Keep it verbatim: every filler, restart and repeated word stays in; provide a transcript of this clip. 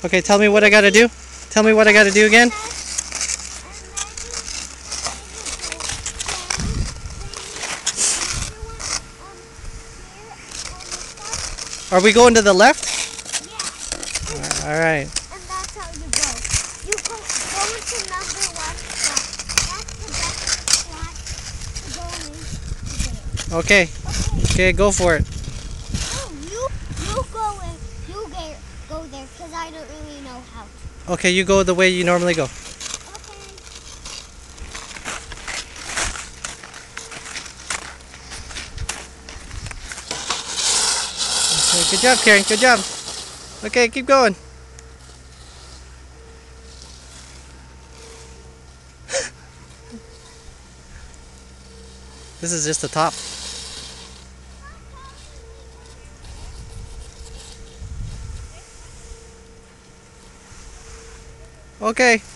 Okay, tell me what I gotta do. Tell me what I gotta do again. Are we going to the left? Yeah. All right. And that's how you go. You go, go into number one spot. That's the best spot to go in today. Okay. Okay. Okay, go for it. Oh, you you go in. You get go there because I don't really know how to. Okay, you go the way you normally go. Okay. Okay, good job, Karen. Good job. Okay, keep going. This is just the top. Okay.